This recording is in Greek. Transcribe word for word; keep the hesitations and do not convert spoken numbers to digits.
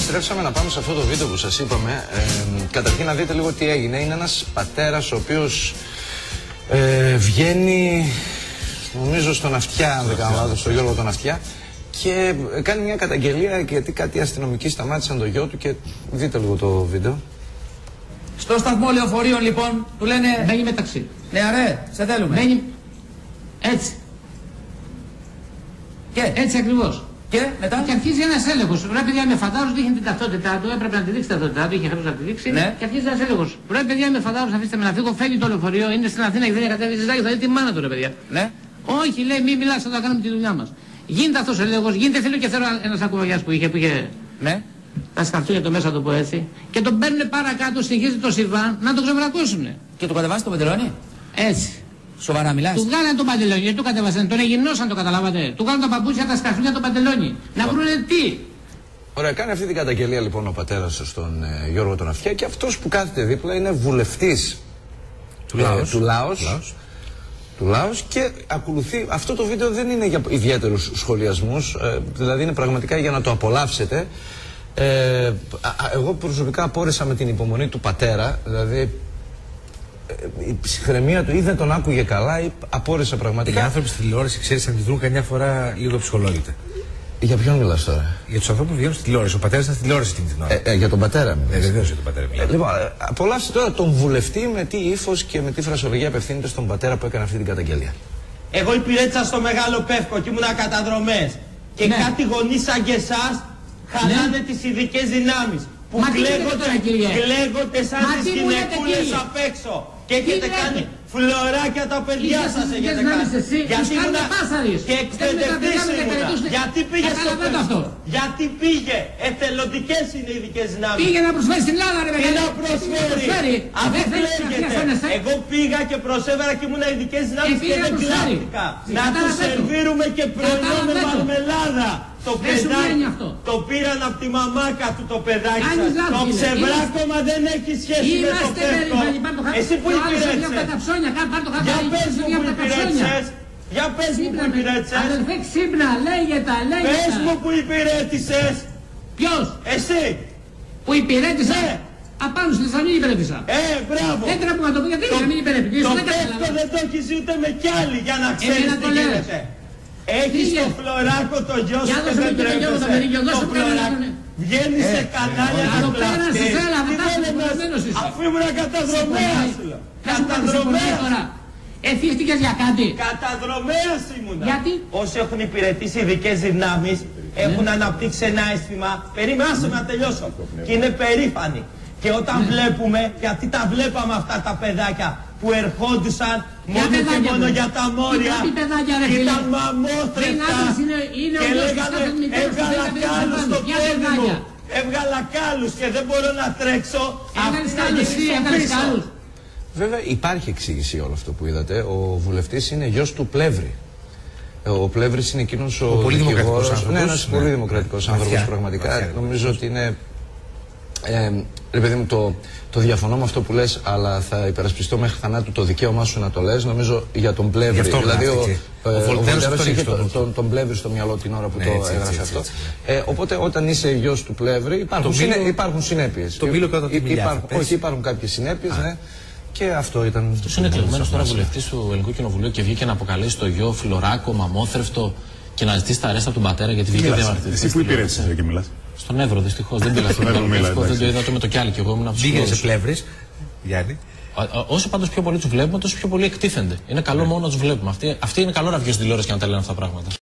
επιστρέψαμε να πάμε σε αυτό το βίντεο που σας είπαμε. Ε, καταρχήν να δείτε λίγο τι έγινε. Είναι ένας πατέρας ο οποίος ε, βγαίνει, νομίζω στον Αυτιά, αν δεν κάνω λάθος, στον Γιώργο τον Αυτιά, και κάνει μια καταγγελία γιατί κάτι αστυνομικοί σταμάτησαν το γιο του. Και δείτε λίγο το βίντεο. Στο σταθμό λεωφορείων λοιπόν του λένε μένει μεταξύ. Ναι, αρέ, σε θέλουμε. Μένει έτσι. Και έτσι ακριβώς. Και μετά. Και αρχίζει ένας έλεγχος. Ρε παιδιά, με φαντάζομαι ότι είχε την ταυτότητά του, έπρεπε να τη δείξει την ταυτότητά του, είχε χρέος να τη δείξει. Ναι. Και αρχίζει ένας έλεγχος. Ρε παιδιά, με φαντάζομαι, αφήστε με να φύγω, φεύγει το λεωφορείο, είναι στην Αθήνα και δεν έχει κατέβει στη Ζάγη, θα δει τη μάνα του, ρε παιδιά. Ναι. Όχι, λέει, μην μιλάς, θα τα κάνουμε τη δουλειά μας. Γίνεται αυτός ο έλεγχος, γίνεται θέλω και θέλω ένας ακουβαγιάς που είχε, που είχε. Ναι. Τα σκαρτούλια το μέσα του πω έτσι. Και τον παίρνουν παρακάτω, συνεχίζει το Σιβάν να τον ξεβρακώσουν. Και το κατεβάσει το παντελόνι. Έτσι. Σοβαρά μιλάς. Του βγάλανε το παντελόνι, γιατί το κατεβάσανε. Τον εγυμνώσαν, το καταλάβατε. Του βγάλανε τα παπούτσια, τα σκαρτούλια, το παντελόνι. Να βρούνε τι. Ωραία, κάνει αυτή την καταγγελία λοιπόν ο πατέρας στον ε, Γιώργο τον Αυτιά, και αυτός που κάθεται δίπλα είναι βουλευτής του, ε, Λάος. του Λάος. Λάος. Του Λάος, και ακολουθεί. Αυτό το βίντεο δεν είναι για ιδιαίτερους σχολιασμούς, ε, δηλαδή είναι πραγματικά για να το απολαύσετε. Ε, εγώ προσωπικά απόρρισα με την υπομονή του πατέρα, δηλαδή η ψυχραιμία του ή δεν τον άκουγε καλά ή απόρρισα πραγματικά. Οι άνθρωποι στη τηλεόραση, ξέρεις, αντιδρούν καμιά φορά λίγο ψυχολόγητα. Για ποιον μιλάς τώρα? Για τους ανθρώπους που βγαίνουν στη τηλεόραση. Ο πατέρας ήταν στη τηλεόραση εκείνη την ώρα. Ε, ε, για τον πατέρα μου. Ε, βεβαίως για τον πατέρα μου. Ε, λοιπόν, απολαύστε τώρα τον βουλευτή με τι ύφος και με τι φρασολογία απευθύνεται στον πατέρα που έκανε αυτή την καταγγελία. Εγώ υπηρέτησα στο Μεγάλο Πεύκο και ήμουνα καταδρομές. Και ναι. κάτι γονείς σαν και εσάς χαλάνε ναι. τις ειδικές δυνάμεις. Που κλαίγονται, κλαίγονται σαν τις γυναικούλες απ' έξω. Και έχετε κάνει φλωράκια τα παιδιά σας, έχετε κάνει. Γιατί ήμουνα και εκπαιδευτής ήμουνα. Γιατί πήγε στο πεύκο? Γιατί πήγε? Εθελοντικές είναι οι ειδικές δυνάμεις. Πήγε να προσφέρει στην Ελλάδα, ρε παιδιά. Τι να προσφέρει? Αφού κλαίγεται. Εγώ πήγα και προσέφερα και ήμουνα ειδικές δυνάμεις και δεν κλάφτηκα. Να τους σερβίρουμε και πρωινό με μαρμελάδα. Το παιδάκι, το πήραν από τη μαμάκα του το παιδάκι σας. Το ξεβράκωμα δεν έχει σχέση με το πεύκο. Εσύ που υπηρέτησες? Για πες μου που υπηρέτησες. Για πες μου που υπηρέτησες. Αδελφέ ξύπνα, λέγεται, λέγεται. Πες μου που υπηρέτησες. Ποιος? Εσύ. Που υπηρέτησα? Ναι. Απάνω στη Θεσσαλονίκη υπηρέτησα. Ε, μπράβο. Δεν τρέπω να το πω γιατί δεν μην υπηρέτησα. Το πεύκο δεν το έχεις ούτε με κι άλλοι για να ξέρεις τι γίνεται. Έχεις το φλωράκο το γιο σου και δεν τρέπεσαι. Το φλωράκο. Βγαίνεις σε κανάλια και πλαστείς. Αφού ήμουν καταδρομέας. Καταδρομέας. Εθίχτηκες για κάτι? Καταδρομέας ήμουνα. Γιατί? Όσοι έχουν υπηρετήσει ειδικές δυνάμεις έχουν αναπτύξει ένα αίσθημα. Περίμενε να τελειώσω. Και είναι περήφανοι. Και όταν βλέπουμε, γιατί τα βλέπαμε αυτά τα παιδάκια που ερχόντουσαν μόνο και μόνο για τα μόρια, ήταν μαμόθρεφτα και λέγανε έβγαλα κάλους στο πόδι μου, έβγαλα κάλους και δεν μπορώ να τρέξω. Βέβαια υπάρχει εξήγηση όλο αυτό που είδατε. Ο βουλευτής είναι γιος του Πλεύρη. Ο Πλεύρης είναι εκείνος ο, ο πολύ δημοκρατικός άνθρωπος. Ναι, ένας ναι. πολύ δημοκρατικός ναι. άνθρωπος πραγματικά. Μαθιά, νομίζω ότι είναι... Ε, ρε παιδί μου, το, το διαφωνώ με αυτό που λες, αλλά θα υπερασπιστώ μέχρι θανάτου το δικαίωμά σου να το λες. Νομίζω για τον Πλεύρη. Δηλαδή ο, ο, ο Βολτέρος είχε τον, τον, τον Πλεύρη στο μυαλό την ώρα που ναι, το έτσι, έγραφε έτσι, αυτό. Έτσι, έτσι, έτσι. Ε, οπότε όταν είσαι γιος του Πλεύρη υπάρχουν, συνέ, μήλο, υπάρχουν συνέπειες. Το μήλο κάτω από τη μιλιά. Όχι, υπάρχουν κάποιες συνέπειες. Ναι. Και αυτό ήταν. Αυτός είναι εκλεγμένος τώρα βουλευτής του Ελληνικού Κοινοβουλίου και βγήκε να αποκαλέσει το γιο φλωράκο, μαμόθρευτο και να ζητήσει τα αρέστα από τον πατέρα γιατί βγήκε διαμαρτυρητής. Εσύ που υπηρέτησες εκεί μιλάς? Στον Εύρο δυστυχώς. Δεν πήγα στον Εύρο. Δεν το είδα το με το κιάλι και εγώ ήμουν από τους Πήγαινε σε Πλεύρης, Γιάννη. Όσο πάντως πιο πολύ τους βλέπουμε, τόσο πιο πολύ εκτίθενται. Είναι καλό μόνο να τους βλέπουμε. Αυτή είναι καλό να βγει στην τηλεόραση και να τα λένε αυτά τα πράγματα.